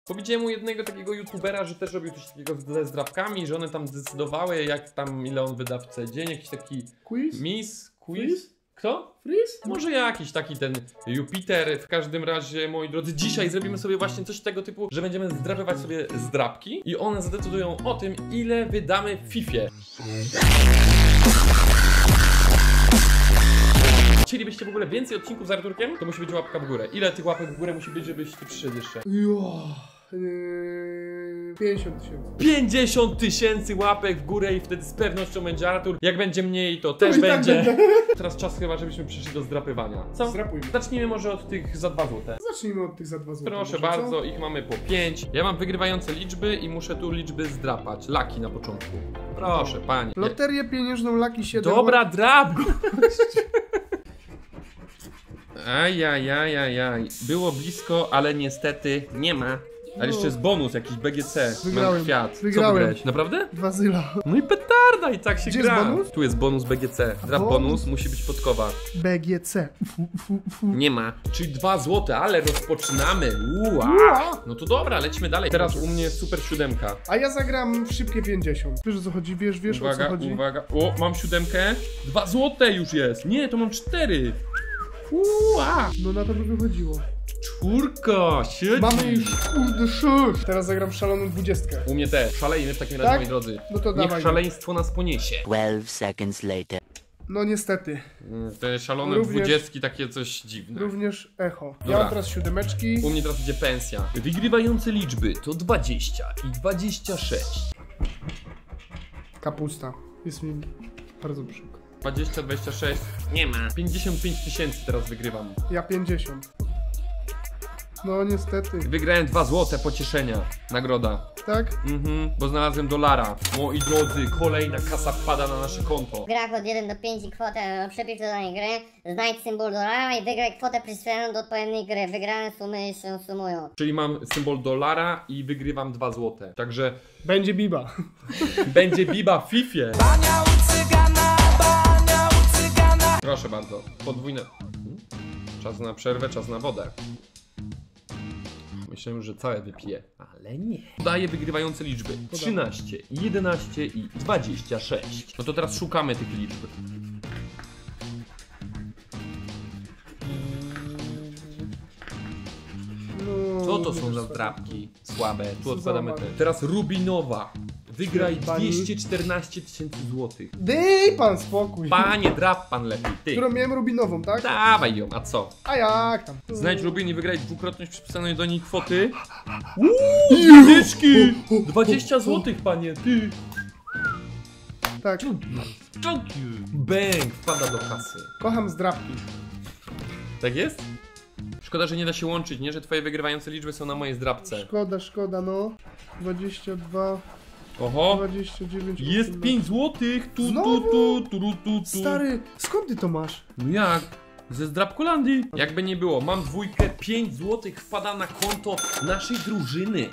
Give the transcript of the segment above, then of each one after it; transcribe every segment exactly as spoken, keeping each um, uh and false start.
Bo widziałem u jednego takiego youtubera, że też robił coś takiego ze zdrabkami, że one tam zdecydowały, jak tam, ile on wyda w C dzień, jakiś taki quiz? Miss, quiz? Quiz? Kto? Freeze? Może jakiś taki ten Jupiter. W każdym razie, moi drodzy, dzisiaj zrobimy sobie właśnie coś tego typu, że będziemy zdrapywać sobie zdrabki i one zadecydują o tym, ile wydamy w Fifie. Chcielibyście w ogóle więcej odcinków z Arturkiem? To musi być łapka w górę. Ile tych łapek w górę musi być, żebyś ty przyszedł jeszcze? Jo, yy, pięćdziesiąt tysięcy. pięćdziesiąt tysięcy łapek w górę i wtedy z pewnością będzie Artur. Jak będzie mniej, to też i będzie. Tak będę. Teraz czas chyba, żebyśmy przyszli do zdrapywania. Co? Zdrapujmy. Zacznijmy może od tych za dwa złote. Zacznijmy od tych za dwa złote. Proszę może, bardzo, co? ich mamy po pięć. Ja mam wygrywające liczby i muszę tu liczby zdrapać. Laki na początku. Proszę, pani. Loterię pieniężną Lucky siedem. Dobra, drap! Ajajajajaj. Było blisko, ale niestety nie ma. Ale jeszcze jest bonus, jakiś B G C. Wygrałem. Mam kwiat. Co Wygrałem. wygrałeś? Naprawdę? Wazyla. No i petarda, i tak się Gdzie gra. jest bonus? Tu jest bonus B G C. Drap bonus? bonus, musi być podkowa. B G C. Fu, fu, fu. Nie ma. Czyli dwa złote, ale rozpoczynamy. Ua. Ua. No to dobra, lecimy dalej. Teraz u mnie jest super siódemka. A ja zagram w szybkie pięćdziesiąt. Wiesz o co chodzi? Wiesz, wiesz Uwaga, o co chodzi? uwaga. O, mam siódemkę. Dwa złote już jest. Nie, to mam cztery. Ua. No na to by wychodziło. Czwórka, siedzi. Mamy już kurde sześć. Teraz zagram szaloną dwudziestkę. U mnie też. Szalejmy w takim razie, Tak? moi drodzy. No to Niech dawaj. szaleństwo nas poniesie. twelve seconds later. No niestety. Mm, Te szalone Również- dwudziestki, takie coś dziwne. Również echo. Dobra. Ja mam teraz siódemeczki. U mnie teraz idzie pensja. Wygrywające liczby to dwadzieścia i dwadzieścia sześć. Kapusta. Jest mi bardzo przykro. dwadzieścia, dwadzieścia sześć. Nie ma. pięćdziesiąt pięć tysięcy teraz wygrywam. Ja pięćdziesiąt. No niestety. Wygrałem dwa złote pocieszenia. Nagroda. Tak? Mhm, bo znalazłem dolara. Moi drodzy, kolejna kasa wpada na nasze konto. W grach od jeden do pięciu kwotę, przepisz do danej gry, znajdź symbol dolara i wygraj kwotę przyswojoną do odpowiedniej gry. Wygrane sumy się sumują. Czyli mam symbol dolara i wygrywam dwa złote. Także Będzie biba. będzie biba w Fifie. Proszę bardzo, podwójne. Hmm? Czas na przerwę, czas na wodę. Myślałem, że całe wypiję, ale nie. Daję wygrywające liczby trzynaście, jedenaście i dwadzieścia sześć. No to teraz szukamy tych liczb. No, Co to są za zdrabki słabe? Tu odkładamy te. Zobacz. Teraz Rubinowa. Wygraj Pani? dwieście czternaście tysięcy złotych. Dej pan spokój. Panie, drap pan lepiej, ty. Którą miałem rubinową, tak? Dawaj ją, a co? A jak tam? Znajdź Rubin i wygraj dwukrotność przypisanej do niej kwoty. Uuu, dyszki! dwadzieścia złotych, panie, ty. Tak. Bang, wpada do kasy. Kocham zdrabki. Tak jest? Szkoda, że nie da się łączyć, nie? Że twoje wygrywające liczby są na mojej zdrabce. Szkoda, szkoda, no. dwadzieścia dwa, Oho, dwadzieścia dziewięć. jest osiemnaście. pięć złotych. Tu, tu, Znowu? tu, tu, tu, tu. Stary, skąd ty to masz? No jak? Ze zdrabkolandii. Jakby nie było, mam dwójkę, pięć złotych wpada na konto naszej drużyny.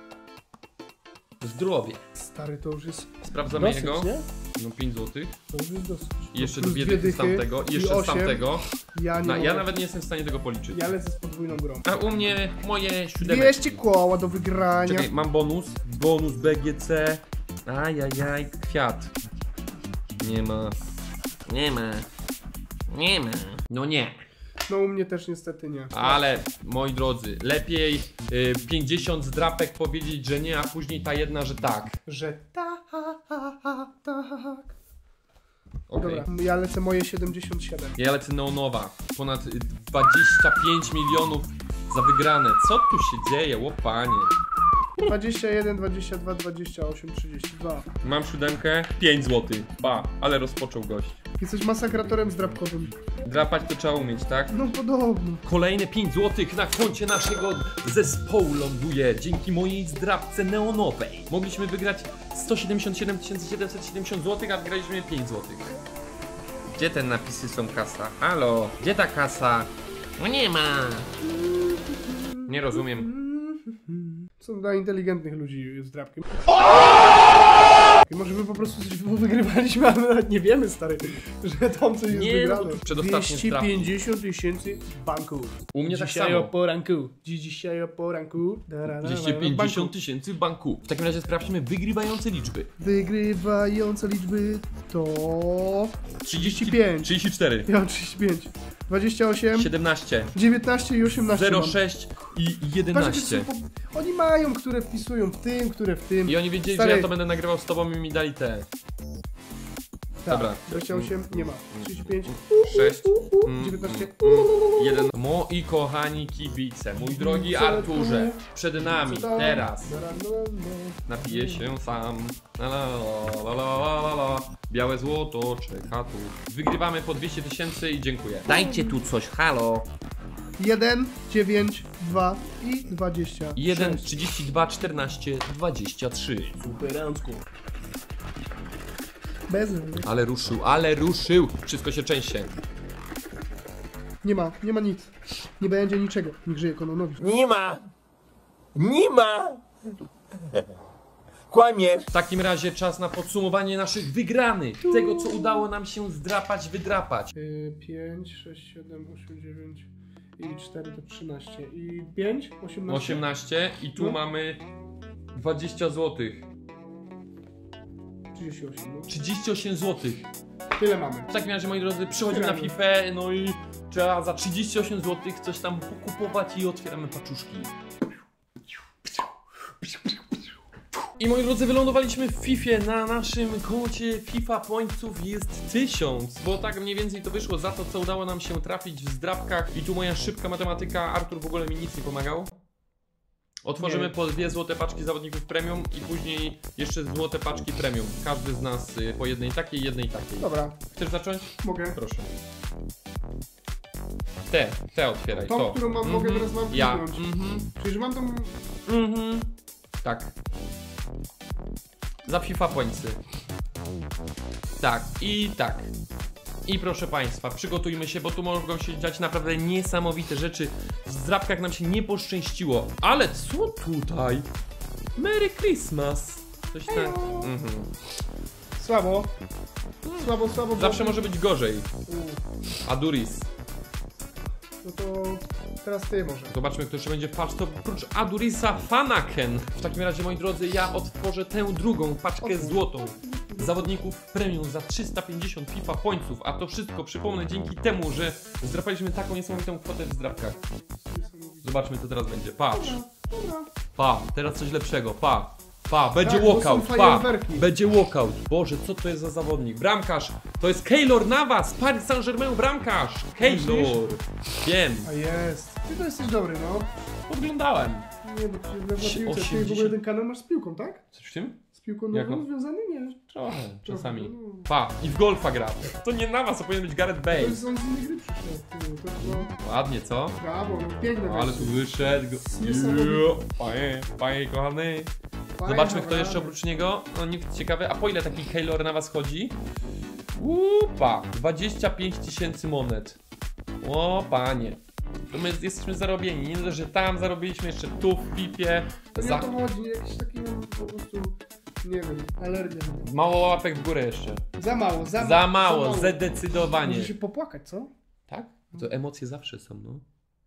Zdrowie. Stary, to już jest Sprawdzamy dosyć, jego. nie? No pięć złotych. To już jest dosyć. I jeszcze Plus dwie dwie dychy z dychy tamtego. I i jeszcze z osiem. tamtego. Ja nie Na, ja mogę. nawet nie jestem w stanie tego policzyć. Ja lecę z podwójną grą. A u mnie moje siódemki. dwieście koła do wygrania. Czekaj, mam bonus. Bonus B G C. Ajajaj, kwiat. Nie ma. Nie ma. Nie ma. No nie. No u mnie też niestety nie. Ale, moi drodzy, lepiej y, pięćdziesiąt zdrapek powiedzieć, że nie, a później ta jedna, że tak. Że tak, tak. Okej. Dobra, ja lecę moje siedemdziesiąt siedem. Ja lecę neonowa. Ponad y, dwadzieścia pięć milionów za wygrane. Co tu się dzieje, łopanie? dwadzieścia jeden, dwadzieścia dwa, dwadzieścia osiem, trzydzieści dwa. Mam siódemkę, pięć złotych. Ba, ale rozpoczął gość. Jesteś masakratorem zdrabkowym. Drapać to trzeba umieć, tak? No podobno. Kolejne pięć złotych na koncie naszego zespołu ląduje dzięki mojej zdrabce neonowej. Mogliśmy wygrać sto siedemdziesiąt siedem tysięcy siedemset siedemdziesiąt złotych, a wygraliśmy pięć złotych. Gdzie te napisy są kasa? Halo? Gdzie ta kasa? No nie ma. Nie rozumiem. Są dla inteligentnych ludzi zdrabki. I może my po prostu coś wygrywaliśmy, ale nawet nie wiemy, stary, że tam coś jest Nie, wygrane. no to przedostatnie dwieście pięćdziesiąt tysięcy banków. U mnie tak Dzisiaj samo. o poranku. Dzisiaj o poranku. Da, da, da, dwieście da, pięćdziesiąt banku. tysięcy banku. W takim razie sprawdźmy wygrywające liczby. Wygrywające liczby to... trzydzieści pięć. trzydzieści cztery. Ja mam trzydzieści pięć. dwadzieścia osiem. siedemnaście. dziewiętnaście i osiemnaście zero mam. sześć i Patrz, jakie jedenaście. są po- Oni mają, które wpisują w tym, które w tym. I oni wiedzieli, Stary, że ja to będę nagrywał z tobą i mi dali te. tak, Dobra. dwadzieścia osiem nie ma. trzydzieści pięć. sześć. dziewiętnaście. Jeden. Moi kochani kibice, mój drogi Co Arturze, tu? przed nami, Co tam? teraz. Da, da, da, da. Napiję się sam. La, la, la, la, la, la, la. Białe złoto czeka tu. Wygrywamy po dwieście tysięcy i dziękuję. Dajcie tu coś, halo. jeden, dziewięć, dwa i dwadzieścia. jeden, trzydzieści dwa, czternaście, dwadzieścia trzy. Superancko. Bez. Ale ruszył, ale ruszył. Wszystko się częściej. Nie ma, nie ma nic. Nie będzie niczego. Niech żyje Kononowicz. Nie ma! Nie ma! Kłamiesz! W takim razie czas na podsumowanie naszych wygranych. Tego, co udało nam się zdrapać, wydrapać. pięć, sześć, siedem, osiem, dziewięć i cztery to trzynaście. I pięć, osiemnaście. osiemnaście i tu No. mamy dwadzieścia złotych. trzydzieści osiem. No. trzydzieści osiem złotych. Tyle mamy. W takim razie, moi drodzy, przychodzimy na Gramy. FIFA, no i trzeba za trzydzieści osiem złotych coś tam pokupować i otwieramy paczuszki. I moi drodzy, wylądowaliśmy w Fifie. Na naszym koncie FIFA Pointsów jest tysiąc, bo tak mniej więcej to wyszło za to, co udało nam się trafić w zdrabkach. I tu moja szybka matematyka, Artur w ogóle mi nic nie pomagał. Otworzymy Nie. po dwie złote paczki zawodników premium i później jeszcze złote paczki premium. Każdy z nas y, po jednej takiej, jednej takiej. Dobra, Chcesz zacząć? mogę. Proszę. Te, te otwieraj, Tą, to. którą mam, mogę teraz mam Ja. kliknąć. Mhm. Czyli, że mam tą... Mhm. Tak. Za FIFA Pointsy. Tak, i tak. I proszę Państwa, przygotujmy się, bo tu mogą się dziać naprawdę niesamowite rzeczy. W zdrabkach nam się nie poszczęściło. Ale co tutaj? Merry Christmas. Coś tak. Mhm. Słabo. Słabo, słabo. Zawsze bo- może być gorzej. U, Aduris. No to teraz ty może. Zobaczmy, kto jeszcze będzie w paczce. Oprócz Adurisa, Fanaken. W takim razie, moi drodzy, ja otworzę tę drugą paczkę Otwórz. złotą zawodników premium za trzysta pięćdziesiąt FIFA Pointsów. A to wszystko, przypomnę, dzięki temu, że zdrapaliśmy taką niesamowitą kwotę w zdrapkach. Zobaczmy, co teraz będzie. Patrz. Dobra. Pa, teraz coś lepszego. Pa. Pa, będzie Tak, bo są walkout. Pa, fajerwerki. będzie walkout. Boże, co to jest za zawodnik? Bramkarz. To jest Keylor Navas, Paris Saint-Germain bramkarz. Keylor. Wiem. A jest. Ty to jesteś dobry, no. Podglądałem. Nie, bo ty na piłce. Ty w osiemdziesiąt. ogóle ten kanał masz z piłką, tak? Coś w tym? Z piłką Jak nową on? związany? Nie. Trochę, czasami. no. Pa, i w golfa gra. To nie Navas, to powinien być Gareth To Bale. jest on z innej gry przyszedł. Ty, To no, Ładnie, co? brawo, no piękne Ale tu wyszedł. Go. Niesamowite. Jo, Panie, panie kochany. Fajne, Zobaczmy, kto brawo. jeszcze oprócz niego. No nie ciekawe. A po ile taki Keylor na was chodzi? Upa, dwadzieścia pięć tysięcy monet. O panie. To my jesteśmy zarobieni. Nie dość, że tam zarobiliśmy, jeszcze tu w pipie. To nie Za... o to chodzi, jakiś taki no, po prostu, nie wiem, alergia. Mało łapek w górę jeszcze. Za mało, za, Za mało, za mało. zdecydowanie. Może się popłakać, co? Tak? To emocje zawsze są, no.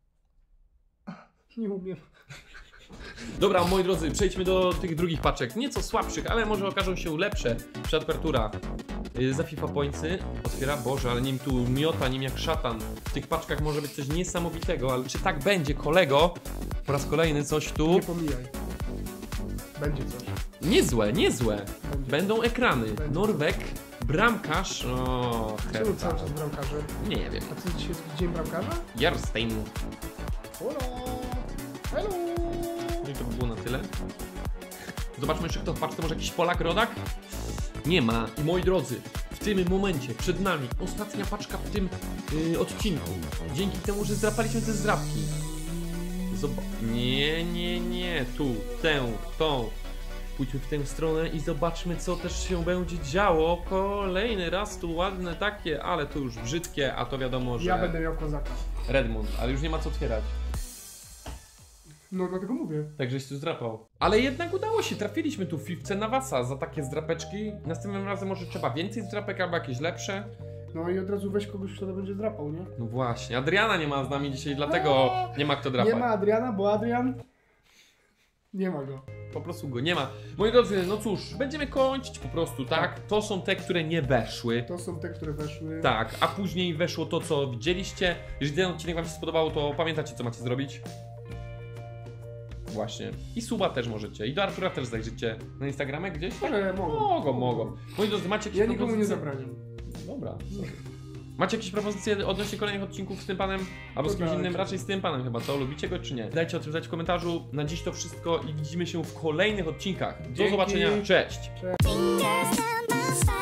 Nie umiem. Dobra, moi drodzy, przejdźmy do tych drugich paczek. Nieco słabszych, ale może okażą się lepsze. Przed apertura. Yy, za FIFA Pointsy otwiera, Boże, ale nim tu miota, nim jak szatan. W tych paczkach może być coś niesamowitego, ale czy tak będzie, kolego? Po raz kolejny coś tu. Nie pomijaj. Będzie coś. Niezłe, niezłe. Będzie. Będą ekrany. Będzie. Norweg, bramkarz. O, Czemu herba. cały czas bramkarzem? Nie wiem. A co dzisiaj jest dzień bramkarza? Jarstein. Hola! Hello! No i to by było na tyle. Zobaczmy jeszcze, kto w paczce, może jakiś Polak, rodak? Nie ma. I moi drodzy, w tym momencie przed nami ostatnia paczka w tym yy, odcinku. Dzięki temu, że zdrapaliśmy te zdrapki. Zobacz. Nie, nie, nie. Tu, tę, tą. Pójdźmy w tę stronę i zobaczmy, co też się będzie działo. Kolejny raz tu ładne takie, ale to już brzydkie, a to wiadomo, że Ja będę miał kozaka. Redmond, ale już nie ma co otwierać. No dlatego mówię. Tak, żeś tu zdrapał. Ale jednak udało się, trafiliśmy tu w fifce na wasa za takie zdrapeczki. Następnym razem może trzeba więcej zdrapek albo jakieś lepsze. No i od razu weź kogoś, kto to będzie drapał, nie? No właśnie, Adriana nie ma z nami dzisiaj, dlatego nie ma kto drapać. Nie ma Adriana, bo Adrian... Nie ma go. Po prostu go nie ma. Moi drodzy, no cóż, będziemy kończyć po prostu, tak? To są te, które nie weszły. To są te, które weszły. Tak, a później weszło to, co widzieliście. Jeżeli ten odcinek wam się spodobało, to pamiętacie, co macie zrobić. Właśnie. I suba też możecie. I do Artura też zajrzycie na Instagramie gdzieś. Ale mogą. Mogą, mogą. Moi drodzy, macie jakieś Ja nikomu nie propozycje? zabraniam. Dobra. Macie jakieś propozycje odnośnie kolejnych odcinków z tym panem? Albo z kimś Dodajcie. innym? Raczej z tym panem chyba, co? Lubicie go czy nie? Dajcie o tym znać w komentarzu. Na dziś to wszystko i widzimy się w kolejnych odcinkach. Do Dzięki. zobaczenia. Cześć! Cześć. Fingers down my spine.